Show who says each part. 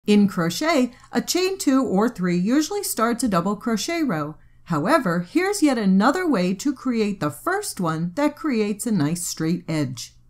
Speaker 1: In crochet, a chain 2 or 3 usually starts a double crochet row. However, here's yet another way to create the first one that creates a nice straight edge.